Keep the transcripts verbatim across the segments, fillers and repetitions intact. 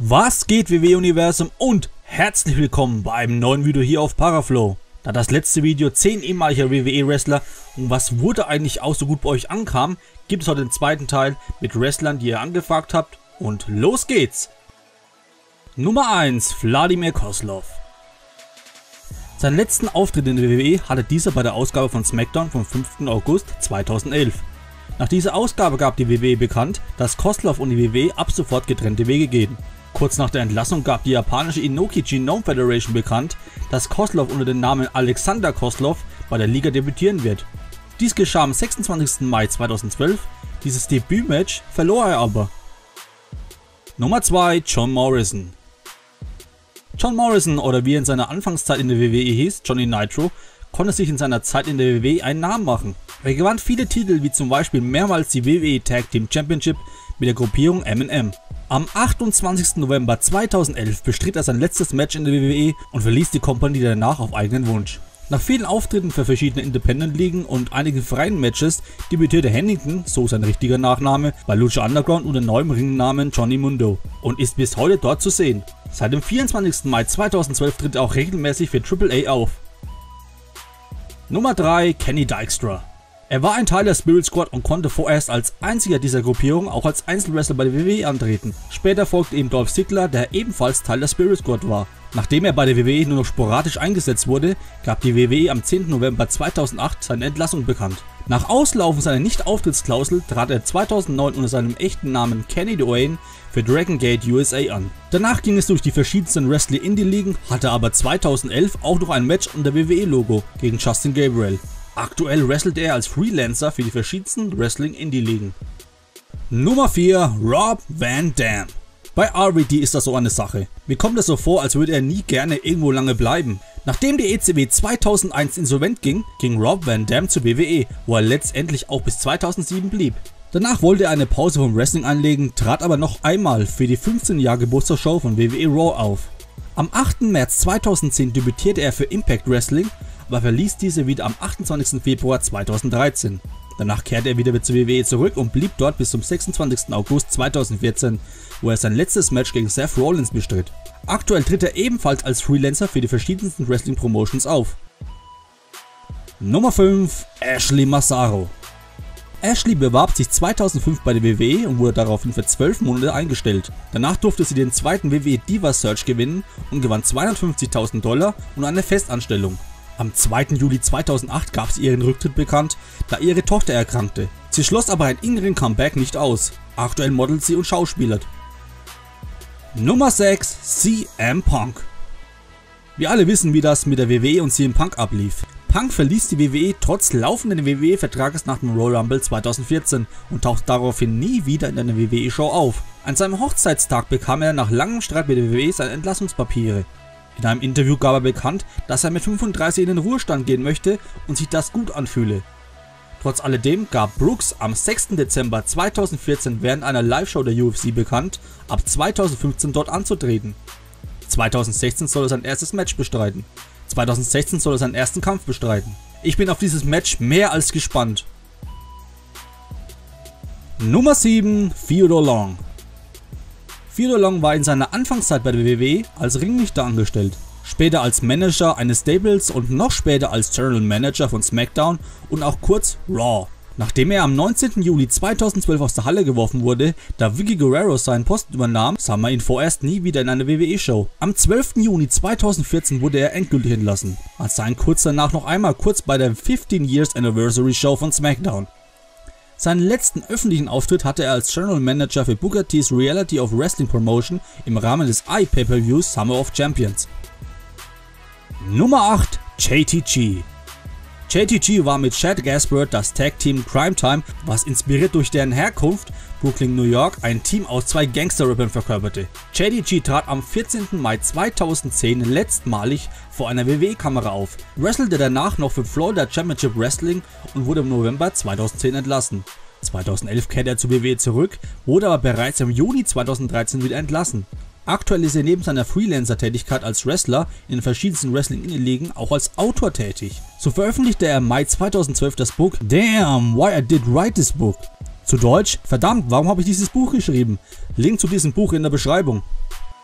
Was geht, W W E-Universum, und herzlich willkommen bei einem neuen Video hier auf Paraflow. Da das letzte Video zehn ehemaliger W W E-Wrestler und was wurde eigentlich auch so gut bei euch ankam, gibt es heute den zweiten Teil mit Wrestlern, die ihr angefragt habt, und los geht's! Nummer eins. Wladimir Kozlov. Seinen letzten Auftritt in der W W E hatte dieser bei der Ausgabe von SmackDown vom fünften August zweitausendelf. Nach dieser Ausgabe gab die W W E bekannt, dass Kozlov und die W W E ab sofort getrennte Wege gehen. Kurz nach der Entlassung gab die japanische Inoki Genome Federation bekannt, dass Kozlov unter dem Namen Alexander Kozlov bei der Liga debütieren wird. Dies geschah am sechsundzwanzigsten Mai zweitausendzwölf, dieses Debütmatch verlor er aber. Nummer zwei. John Morrison. John Morrison, oder wie er in seiner Anfangszeit in der W W E hieß, Johnny Nitro, konnte sich in seiner Zeit in der W W E einen Namen machen. Er gewann viele Titel, wie zum Beispiel mehrmals die W W E Tag Team Championship mit der Gruppierung M and M. Am achtundzwanzigsten November zweitausendelf bestritt er sein letztes Match in der W W E und verließ die Company danach auf eigenen Wunsch. Nach vielen Auftritten für verschiedene Independent-Ligen und einigen freien Matches debütierte Hennington, so sein richtiger Nachname, bei Lucha Underground unter neuem Ringnamen Johnny Mundo und ist bis heute dort zu sehen. Seit dem vierundzwanzigsten Mai zweitausendzwölf tritt er auch regelmäßig für Triple A auf. Nummer drei. Kenny Dykstra. Er war ein Teil der Spirit Squad und konnte vorerst als einziger dieser Gruppierung auch als Einzelwrestler bei der W W E antreten. Später folgte ihm Dolph Ziggler, der ebenfalls Teil der Spirit Squad war. Nachdem er bei der W W E nur noch sporadisch eingesetzt wurde, gab die W W E am zehnten November zweitausendacht seine Entlassung bekannt. Nach Auslaufen seiner Nicht-Auftrittsklausel trat er zweitausendneun unter seinem echten Namen Kenny Dwayne für Dragon Gate U S A an. Danach ging es durch die verschiedensten Wrestling-Indie-Ligen, hatte aber zweitausendelf auch noch ein Match unter W W E-Logo gegen Justin Gabriel. Aktuell wrestelt er als Freelancer für die verschiedensten Wrestling-Indie-Ligen. Nummer vier. Rob Van Dam. Bei R V D ist das so eine Sache. Mir kommt es so vor, als würde er nie gerne irgendwo lange bleiben. Nachdem die E C W zweitausendeins insolvent ging, ging Rob Van Dam zur W W E, wo er letztendlich auch bis zweitausendsieben blieb. Danach wollte er eine Pause vom Wrestling einlegen, trat aber noch einmal für die fünfzehn Jahr Geburtstagsshow von W W E Raw auf. Am achten März zweitausendzehn debütierte er für Impact Wrestling, aber verließ diese wieder am achtundzwanzigsten Februar zweitausenddreizehn. Danach kehrte er wieder zur W W E zurück und blieb dort bis zum sechsundzwanzigsten August zweitausendvierzehn, wo er sein letztes Match gegen Seth Rollins bestritt. Aktuell tritt er ebenfalls als Freelancer für die verschiedensten Wrestling Promotions auf. Nummer fünf. Ashley Massaro. Ashley bewarb sich zweitausendfünf bei der W W E und wurde daraufhin für zwölf Monate eingestellt. Danach durfte sie den zweiten W W E Diva Search gewinnen und gewann zweihundertfünfzigtausend Dollar und eine Festanstellung. Am zweiten Juli zweitausendacht gab sie ihren Rücktritt bekannt, da ihre Tochter erkrankte. Sie schloss aber ein inneren Comeback nicht aus. Aktuell modelt sie und schauspielert. Nummer sechs. C M Punk. Wir alle wissen, wie das mit der W W E und C M Punk ablief. Punk verließ die W W E trotz laufenden W W E-Vertrages nach dem Royal Rumble zweitausendvierzehn und tauchte daraufhin nie wieder in einer W W E-Show auf. An seinem Hochzeitstag bekam er nach langem Streit mit der W W E seine Entlassungspapiere. In einem Interview gab er bekannt, dass er mit fünfunddreißig in den Ruhestand gehen möchte und sich das gut anfühle. Trotz alledem gab Brooks am sechsten Dezember zweitausendvierzehn während einer Live-Show der U F C bekannt, ab zweitausendfünfzehn dort anzutreten. zweitausendsechzehn soll er sein erstes Match bestreiten. zweitausendsechzehn soll er seinen ersten Kampf bestreiten. Ich bin auf dieses Match mehr als gespannt. Nummer sieben. Theodore Long. Theodore Long war in seiner Anfangszeit bei der W W E als Ringrichter angestellt, später als Manager eines Stables und noch später als General Manager von SmackDown und auch kurz Raw. Nachdem er am neunzehnten Juli zweitausendzwölf aus der Halle geworfen wurde, da Vickie Guerrero seinen Posten übernahm, sah man ihn vorerst nie wieder in einer W W E-Show. Am zwölften Juni zweitausendvierzehn wurde er endgültig entlassen, als sein kurz danach noch einmal kurz bei der fifteen Years Anniversary Show von SmackDown. Seinen letzten öffentlichen Auftritt hatte er als General Manager für Booker T's Reality of Wrestling Promotion im Rahmen des I-Pay-Per-Views Summer of Champions. Nummer acht. J T G. J T G war mit Chad Gaspard das Tag Team Crime Time, was inspiriert durch deren Herkunft, Brooklyn, New York, ein Team aus zwei Gangster-Rappern verkörperte. J T G trat am vierzehnten Mai zweitausendzehn letztmalig vor einer W W E-Kamera auf, wrestelte danach noch für Florida Championship Wrestling und wurde im November zweitausendzehn entlassen. zweitausendelf kehrte er zur W W E zurück, wurde aber bereits im Juni zweitausenddreizehn wieder entlassen. Aktuell ist er neben seiner Freelancer-Tätigkeit als Wrestler in den verschiedensten Wrestling-Ligen auch als Autor tätig. So veröffentlichte er im Mai zweitausendzwölf das Buch Damn, Why I Did Write This Book. Zu Deutsch, verdammt, warum habe ich dieses Buch geschrieben? Link zu diesem Buch in der Beschreibung.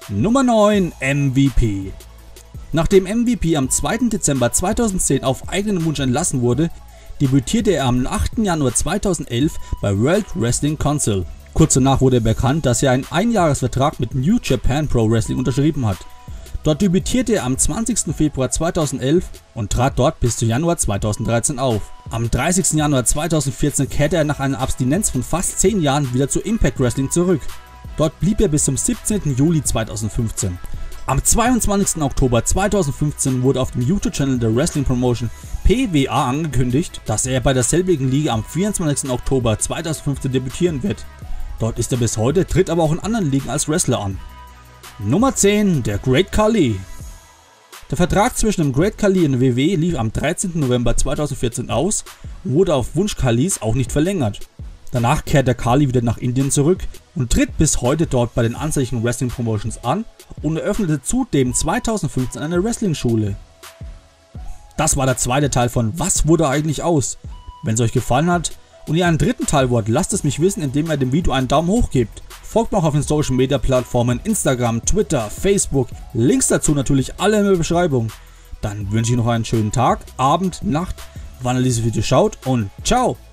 Nummer neun. M V P. Nachdem M V P am zweiten Dezember zweitausendzehn auf eigenen Wunsch entlassen wurde, debütierte er am achten Januar zweitausendelf bei World Wrestling Council. Kurz danach wurde bekannt, dass er einen Einjahresvertrag mit New Japan Pro Wrestling unterschrieben hat. Dort debütierte er am zwanzigsten Februar zweitausendelf und trat dort bis zu Januar zweitausenddreizehn auf. Am dreißigsten Januar zweitausendvierzehn kehrte er nach einer Abstinenz von fast zehn Jahren wieder zu Impact Wrestling zurück. Dort blieb er bis zum siebzehnten Juli zweitausendfünfzehn. Am zweiundzwanzigsten Oktober zweitausendfünfzehn wurde auf dem YouTube-Channel der Wrestling Promotion P W A angekündigt, dass er bei derselbigen Liga am vierundzwanzigsten Oktober zweitausendfünfzehn debütieren wird. Dort ist er bis heute, tritt aber auch in anderen Ligen als Wrestler an. Nummer zehn. Der Great Khali. Der Vertrag zwischen dem Great Khali und der W W E lief am dreizehnten November zweitausendvierzehn aus und wurde auf Wunsch Khalis auch nicht verlängert. Danach kehrt der Khali wieder nach Indien zurück und tritt bis heute dort bei den ansässigen Wrestling Promotions an und eröffnete zudem zweitausendfünfzehn eine Wrestling-Schule. Das war der zweite Teil von Was wurde eigentlich aus? Wenn es euch gefallen hat und ihr einen dritten Teil wollt, lasst es mich wissen, indem ihr dem Video einen Daumen hoch gebt. Folgt mir auch auf den Social Media Plattformen Instagram, Twitter, Facebook, Links dazu natürlich alle in der Beschreibung. Dann wünsche ich noch einen schönen Tag, Abend, Nacht, wann ihr dieses Video schaut und ciao!